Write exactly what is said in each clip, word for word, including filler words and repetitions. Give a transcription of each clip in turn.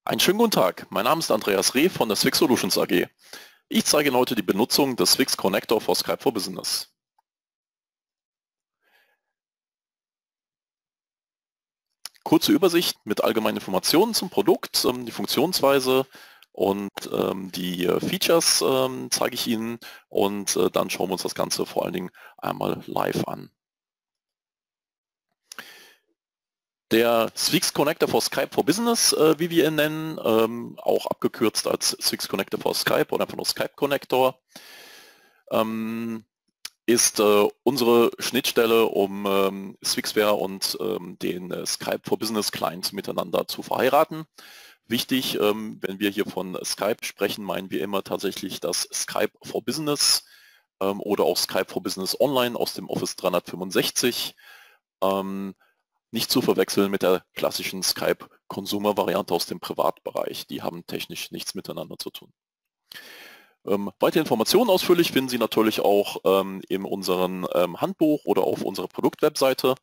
Einen schönen guten Tag, mein Name ist Andreas Reh von der Swix Solutions A G. Ich zeige Ihnen heute die Benutzung des Swix Connector for Skype for Business. Kurze Übersicht mit allgemeinen Informationen zum Produkt, die Funktionsweise und die Features zeige ich Ihnen und dann schauen wir uns das Ganze vor allen Dingen einmal live an. Der Swix Connector for Skype for Business, äh, wie wir ihn nennen, ähm, auch abgekürzt als Swix Connector for Skype oder einfach nur Skype Connector, ähm, ist äh, unsere Schnittstelle, um ähm, Swixware und ähm, den äh, Skype for Business Client miteinander zu verheiraten. Wichtig, ähm, wenn wir hier von Skype sprechen, meinen wir immer tatsächlich das Skype for Business ähm, oder auch Skype for Business Online aus dem Office dreihundertfünfundsechzig. Ähm, Nicht zu verwechseln mit der klassischen Skype-Consumer-Variante aus dem Privatbereich. Die haben technisch nichts miteinander zu tun. Ähm, weitere Informationen ausführlich finden Sie natürlich auch ähm, in unserem ähm, Handbuch oder auf unserer Produktwebseite.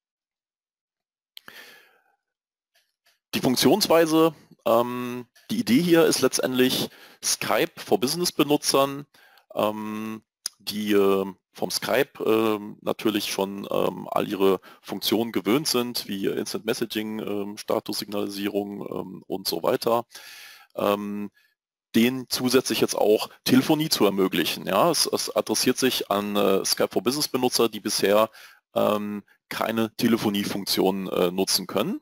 Die Funktionsweise, ähm, die Idee hier ist letztendlich Skype for Business-Benutzern, ähm, die äh, vom Skype äh, natürlich schon ähm, all ihre Funktionen gewöhnt sind, wie Instant Messaging, ähm, Statussignalisierung ähm, und so weiter, ähm, denen zusätzlich jetzt auch Telefonie zu ermöglichen. Ja, es, es adressiert sich an äh, Skype for Business Benutzer, die bisher ähm, keine Telefoniefunktion äh, nutzen können.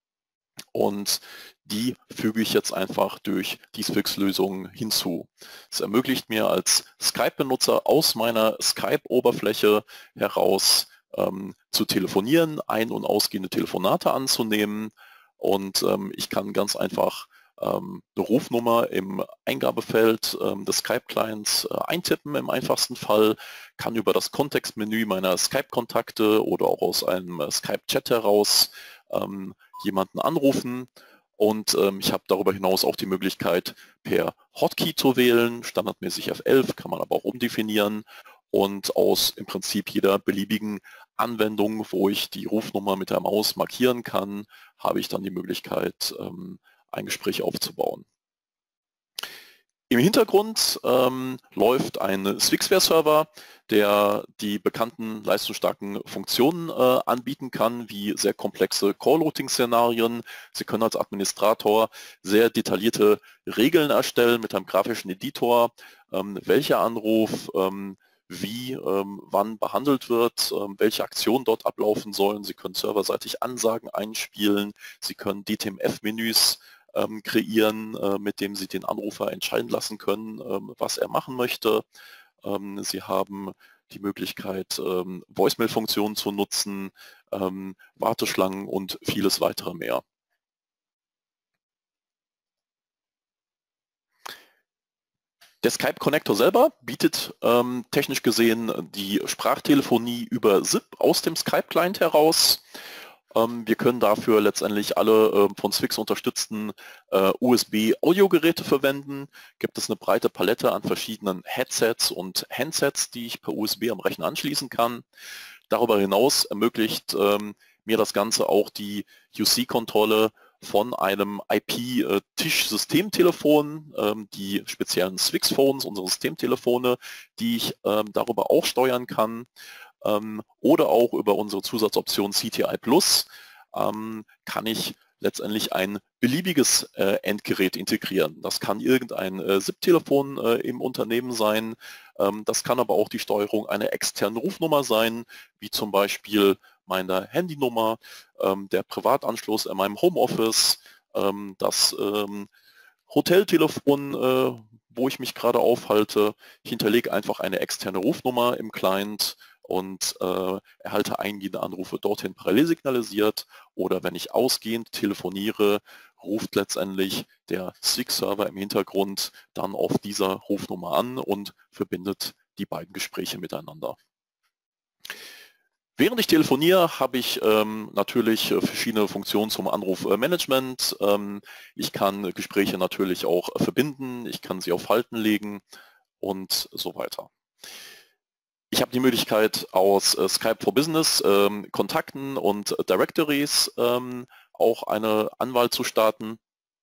Und die füge ich jetzt einfach durch die Swix-Lösung hinzu. Es ermöglicht mir als Skype-Benutzer aus meiner Skype-Oberfläche heraus ähm, zu telefonieren, ein- und ausgehende Telefonate anzunehmen und ähm, ich kann ganz einfach ähm, eine Rufnummer im Eingabefeld ähm, des Skype-Clients äh, eintippen im einfachsten Fall, kann über das Kontextmenü meiner Skype-Kontakte oder auch aus einem äh, Skype-Chat heraus ähm, jemanden anrufen und ähm, ich habe darüber hinaus auch die Möglichkeit per Hotkey zu wählen, standardmäßig F elf, kann man aber auch umdefinieren und aus im Prinzip jeder beliebigen Anwendung, wo ich die Rufnummer mit der Maus markieren kann, habe ich dann die Möglichkeit, ähm, ein Gespräch aufzubauen. Im Hintergrund ähm, läuft ein Swixware-Server, der die bekannten leistungsstarken Funktionen äh, anbieten kann, wie sehr komplexe Call-Routing-Szenarien. Sie können als Administrator sehr detaillierte Regeln erstellen mit einem grafischen Editor, ähm, welcher Anruf ähm, wie, ähm, wann behandelt wird, ähm, welche Aktionen dort ablaufen sollen. Sie können serverseitig Ansagen einspielen, Sie können D T M F-Menüs Ähm, kreieren, äh, mit dem Sie den Anrufer entscheiden lassen können, ähm, was er machen möchte. Ähm, Sie haben die Möglichkeit, ähm, Voicemail-Funktionen zu nutzen, ähm, Warteschlangen und vieles weitere mehr. Der Skype Connector selber bietet ähm, technisch gesehen die Sprachtelefonie über S I P aus dem Skype-Client heraus. Wir können dafür letztendlich alle äh, von Swix unterstützten äh, U S B-Audiogeräte verwenden. Gibt es eine breite Palette an verschiedenen Headsets und Handsets, die ich per U S B am Rechner anschließen kann. Darüber hinaus ermöglicht ähm, mir das Ganze auch die U C-Kontrolle von einem I P-Tisch-Systemtelefon, ähm, die speziellen Swix-Phones, unsere Systemtelefone, die ich ähm, darüber auch steuern kann. Ähm, oder auch über unsere Zusatzoption C T I Plus ähm, kann ich letztendlich ein beliebiges äh, Endgerät integrieren. Das kann irgendein äh, S I P-Telefon äh, im Unternehmen sein, ähm, das kann aber auch die Steuerung einer externen Rufnummer sein, wie zum Beispiel meine Handynummer, ähm, der Privatanschluss in meinem Homeoffice, ähm, das ähm, Hoteltelefon, äh, wo ich mich gerade aufhalte. Ich hinterlege einfach eine externe Rufnummer im Client und äh, erhalte eingehende Anrufe dorthin parallel signalisiert, oder wenn ich ausgehend telefoniere, ruft letztendlich der Swix-Server im Hintergrund dann auf dieser Rufnummer an und verbindet die beiden Gespräche miteinander. Während ich telefoniere, habe ich ähm, natürlich verschiedene Funktionen zum Anrufmanagement. Ähm, ich kann Gespräche natürlich auch verbinden, ich kann sie auf Halten legen und so weiter. Ich habe die Möglichkeit, aus äh, Skype for Business ähm, Kontakten und Directories ähm, auch eine Anwahl zu starten.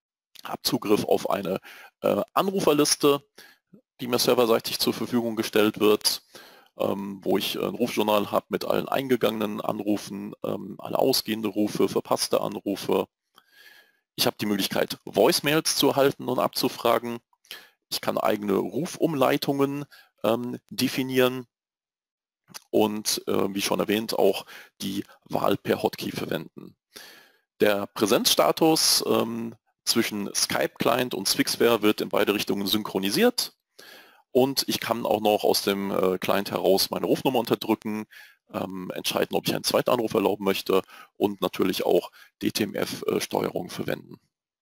habe Zugriff auf eine äh, Anruferliste, die mir serverseitig zur Verfügung gestellt wird, ähm, wo ich ein Rufjournal habe mit allen eingegangenen Anrufen, ähm, alle ausgehende Rufe, verpasste Anrufe. Ich habe die Möglichkeit, Voicemails zu erhalten und abzufragen. Ich kann eigene Rufumleitungen ähm, definieren und, äh, wie schon erwähnt, auch die Wahl per Hotkey verwenden. Der Präsenzstatus ähm, zwischen Skype-Client und Swixware wird in beide Richtungen synchronisiert und ich kann auch noch aus dem äh, Client heraus meine Rufnummer unterdrücken, ähm, entscheiden, ob ich einen zweiten Anruf erlauben möchte und natürlich auch D T M F-Steuerung verwenden.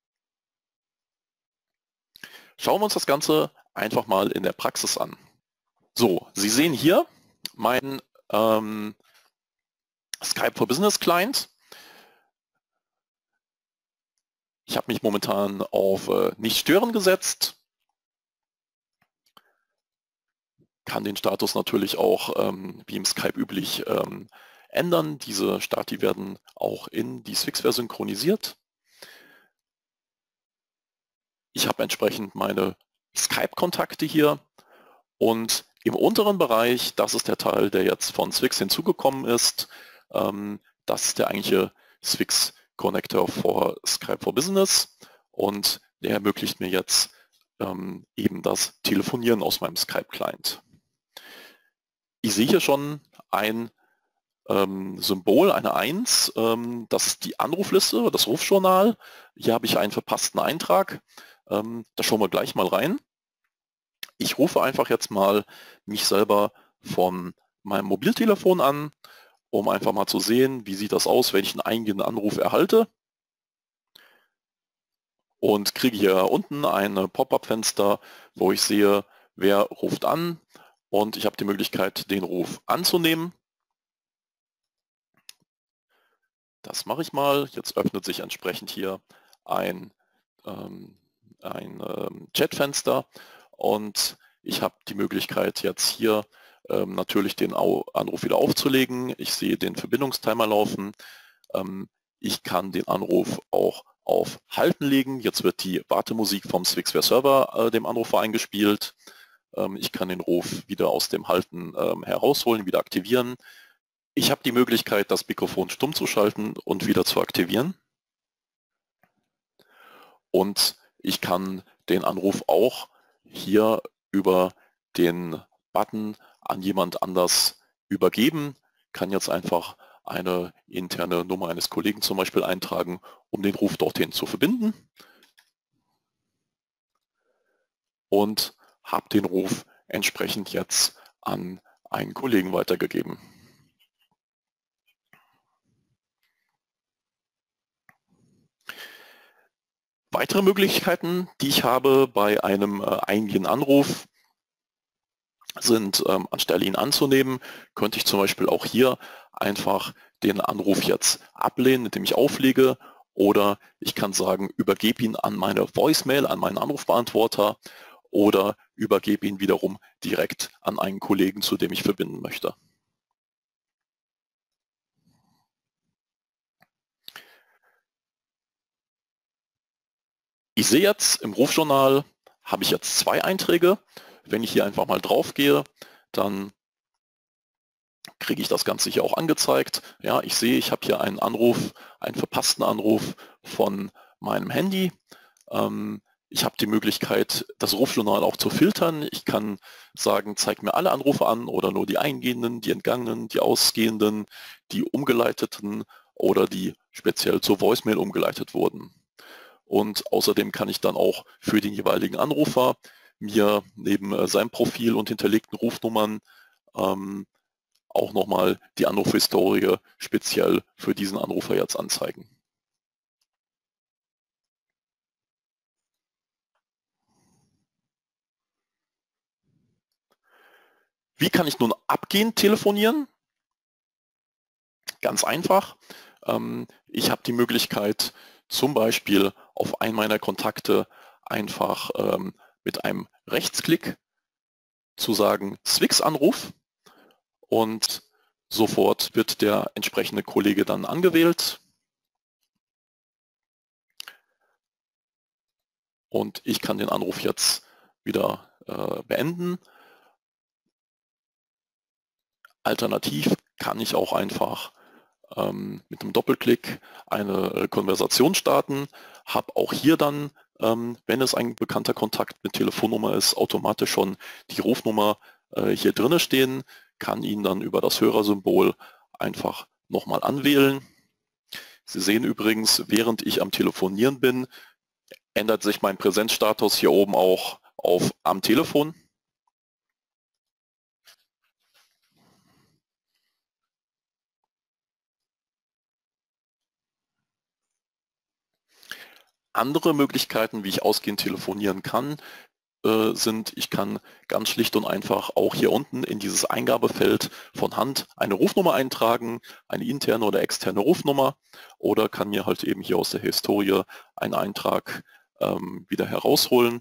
Schauen wir uns das Ganze einfach mal in der Praxis an. So, Sie sehen hier mein ähm, Skype for Business Client. Ich habe mich momentan auf äh, Nicht stören gesetzt. Kann den Status natürlich auch ähm, wie im Skype üblich ähm, ändern. Diese Stati werden auch in die Swixware synchronisiert. Ich habe entsprechend meine Skype-Kontakte hier und im unteren Bereich, das ist der Teil, der jetzt von Swix hinzugekommen ist, ähm, das ist der eigentliche Swix Connector for Skype for Business und der ermöglicht mir jetzt ähm, eben das Telefonieren aus meinem Skype-Client. Ich sehe hier schon ein ähm, Symbol, eine eins, ähm, das ist die Anrufliste, das Rufjournal. Hier habe ich einen verpassten Eintrag. Ähm, da schauen wir gleich mal rein. Ich rufe einfach jetzt mal mich selber von meinem Mobiltelefon an, um einfach mal zu sehen, wie sieht das aus, wenn ich einen eingehenden Anruf erhalte. Und kriege hier unten ein Pop-up-Fenster, wo ich sehe, wer ruft an. Und ich habe die Möglichkeit, den Ruf anzunehmen. Das mache ich mal. Jetzt öffnet sich entsprechend hier ein, ähm, ein ähm, Chatfenster und ich habe die Möglichkeit jetzt hier ähm, natürlich den Au Anruf wieder aufzulegen. Ich sehe den Verbindungstimer laufen. Ähm, ich kann den Anruf auch auf Halten legen. Jetzt wird die Wartemusik vom Swixware Server äh, dem Anrufer eingespielt. Ähm, ich kann den Ruf wieder aus dem Halten ähm, herausholen, wieder aktivieren. Ich habe die Möglichkeit, das Mikrofon stumm zu schalten und wieder zu aktivieren. Und ich kann den Anruf auch hier über den Button an jemand anders übergeben, kann jetzt einfach eine interne Nummer eines Kollegen zum Beispiel eintragen, um den Ruf dorthin zu verbinden. Und habe den Ruf entsprechend jetzt an einen Kollegen weitergegeben. Weitere Möglichkeiten, die ich habe bei einem äh, eingehenden Anruf, sind, ähm, anstelle ihn anzunehmen, könnte ich zum Beispiel auch hier einfach den Anruf jetzt ablehnen, indem ich auflege, oder ich kann sagen, übergebe ihn an meine Voicemail, an meinen Anrufbeantworter oder übergebe ihn wiederum direkt an einen Kollegen, zu dem ich verbinden möchte. Ich sehe jetzt im Rufjournal, habe ich jetzt zwei Einträge. Wenn ich hier einfach mal drauf gehe, dann kriege ich das Ganze hier auch angezeigt. Ja, ich sehe, ich habe hier einen Anruf, einen verpassten Anruf von meinem Handy. Ähm, ich habe die Möglichkeit, das Rufjournal auch zu filtern. Ich kann sagen, zeig mir alle Anrufe an oder nur die eingehenden, die entgangenen, die ausgehenden, die umgeleiteten oder die speziell zur Voicemail umgeleitet wurden. Und außerdem kann ich dann auch für den jeweiligen Anrufer mir neben äh, seinem Profil und hinterlegten Rufnummern ähm, auch nochmal die Anrufhistorie speziell für diesen Anrufer jetzt anzeigen. Wie kann ich nun abgehend telefonieren? Ganz einfach. Ähm, ich habe die Möglichkeit, zum Beispiel auf einen meiner Kontakte einfach ähm, mit einem Rechtsklick zu sagen Swix-Anruf und sofort wird der entsprechende Kollege dann angewählt. und ich kann den Anruf jetzt wieder äh, beenden. Alternativ kann ich auch einfach ähm, mit einem Doppelklick eine äh, Konversation starten, habe auch hier dann, ähm, wenn es ein bekannter Kontakt mit Telefonnummer ist, automatisch schon die Rufnummer äh, hier drinne stehen, kann ihn dann über das Hörersymbol einfach nochmal anwählen. Sie sehen übrigens, während ich am Telefonieren bin, ändert sich mein Präsenzstatus hier oben auch auf am Telefon. Andere Möglichkeiten, wie ich ausgehend telefonieren kann, äh, sind, ich kann ganz schlicht und einfach auch hier unten in dieses Eingabefeld von Hand eine Rufnummer eintragen, eine interne oder externe Rufnummer, oder kann mir halt eben hier aus der Historie einen Eintrag ähm, wieder herausholen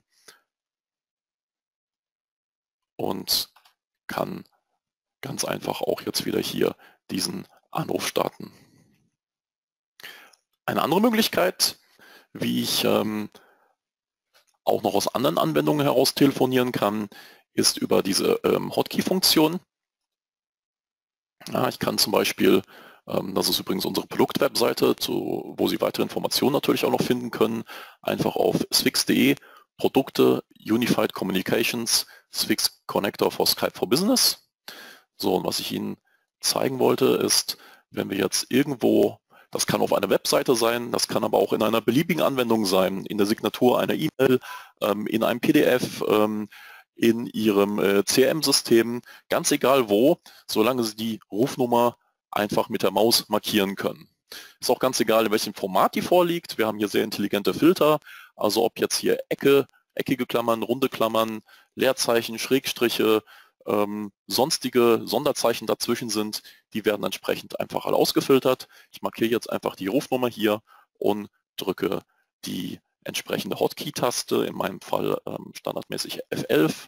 und kann ganz einfach auch jetzt wieder hier diesen Anruf starten. Eine andere Möglichkeit, wie ich ähm, auch noch aus anderen Anwendungen heraus telefonieren kann, ist über diese ähm, Hotkey-Funktion. Ja, ich kann zum Beispiel, ähm, das ist übrigens unsere Produktwebseite, zu, wo Sie weitere Informationen natürlich auch noch finden können, einfach auf swix punkt de Produkte, Unified Communications, Swix Connector for Skype for Business. So, und was ich Ihnen zeigen wollte, ist, wenn wir jetzt irgendwo, das kann auf einer Webseite sein, das kann aber auch in einer beliebigen Anwendung sein, in der Signatur einer E-Mail, ähm, in einem P D F, ähm, in Ihrem äh, C R M-System, ganz egal wo, solange Sie die Rufnummer einfach mit der Maus markieren können. Ist auch ganz egal, in welchem Format die vorliegt. Wir haben hier sehr intelligente Filter, also ob jetzt hier Ecke, eckige Klammern, runde Klammern, Leerzeichen, Schrägstriche, ähm, sonstige Sonderzeichen dazwischen sind, die werden entsprechend einfach alle ausgefiltert. Ich markiere jetzt einfach die Rufnummer hier und drücke die entsprechende Hotkey-Taste, in meinem Fall ähm, standardmäßig F elf.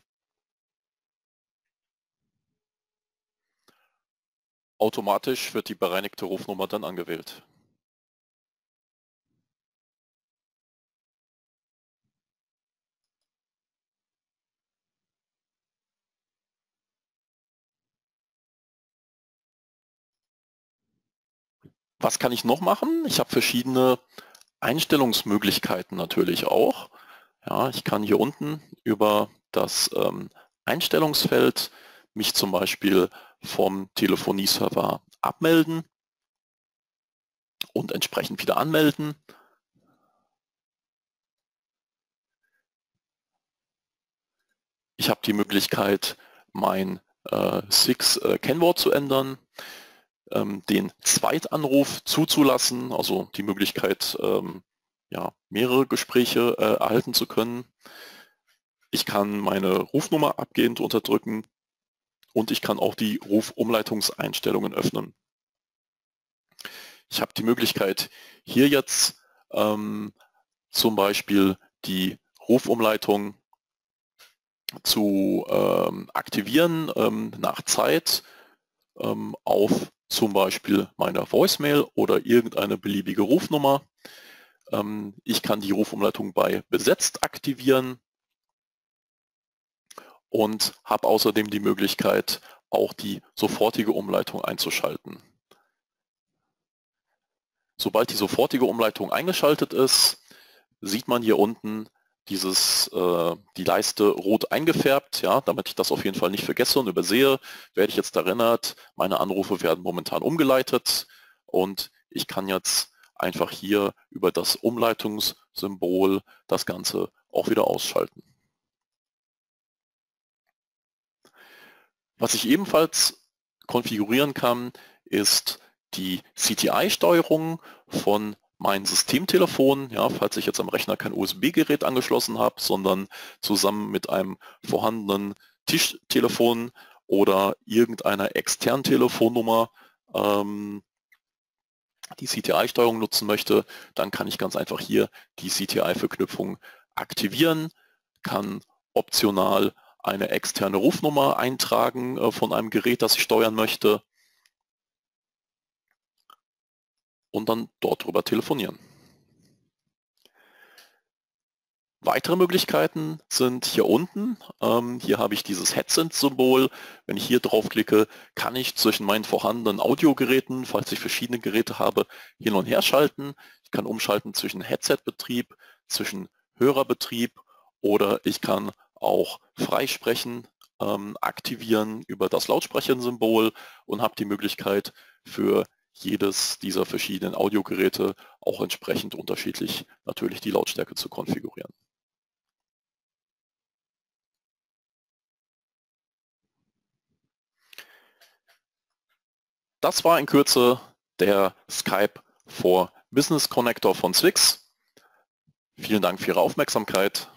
Automatisch wird die bereinigte Rufnummer dann angewählt. Was kann ich noch machen? Ich habe verschiedene Einstellungsmöglichkeiten natürlich auch. Ja, ich kann hier unten über das ähm, Einstellungsfeld mich zum Beispiel vom Telefonieserver abmelden und entsprechend wieder anmelden. Ich habe die Möglichkeit, mein äh, Swix-Kennwort äh, zu ändern, ähm, den Zweitanruf zuzulassen, also die Möglichkeit, ähm, ja, mehrere Gespräche äh, erhalten zu können. Ich kann meine Rufnummer abgehend unterdrücken und ich kann auch die Rufumleitungseinstellungen öffnen. Ich habe die Möglichkeit, hier jetzt ähm, zum Beispiel die Rufumleitung zu ähm, aktivieren ähm, nach Zeit ähm, auf zum Beispiel meiner Voicemail oder irgendeine beliebige Rufnummer. Ähm, ich kann die Rufumleitung bei besetzt aktivieren und habe außerdem die Möglichkeit, auch die sofortige Umleitung einzuschalten. Sobald die sofortige Umleitung eingeschaltet ist, sieht man hier unten dieses, äh, die Leiste rot eingefärbt, ja, damit ich das auf jeden Fall nicht vergesse und übersehe, werde ich jetzt erinnert, meine Anrufe werden momentan umgeleitet und ich kann jetzt einfach hier über das Umleitungssymbol das Ganze auch wieder ausschalten. Was ich ebenfalls konfigurieren kann, ist die C T I-Steuerung von meinem Systemtelefon, ja, falls ich jetzt am Rechner kein U S B-Gerät angeschlossen habe, sondern zusammen mit einem vorhandenen Tischtelefon oder irgendeiner externen Telefonnummer ähm, die C T I-Steuerung nutzen möchte, dann kann ich ganz einfach hier die C T I-Verknüpfung aktivieren, kann optional eine externe Rufnummer eintragen äh, von einem Gerät, das ich steuern möchte und dann dort drüber telefonieren. Weitere Möglichkeiten sind hier unten. Ähm, hier habe ich dieses Headset-Symbol. Wenn ich hier draufklicke, kann ich zwischen meinen vorhandenen Audiogeräten, falls ich verschiedene Geräte habe, hin und her schalten. Ich kann umschalten zwischen Headset-Betrieb, zwischen Hörerbetrieb oder ich kann auch Freisprechen ähm, aktivieren über das Lautsprecher-Symbol und habe die Möglichkeit für jedes dieser verschiedenen Audiogeräte auch entsprechend unterschiedlich natürlich die Lautstärke zu konfigurieren. Das war in Kürze der Skype for Business Connector von Zwix. Vielen Dank für Ihre Aufmerksamkeit.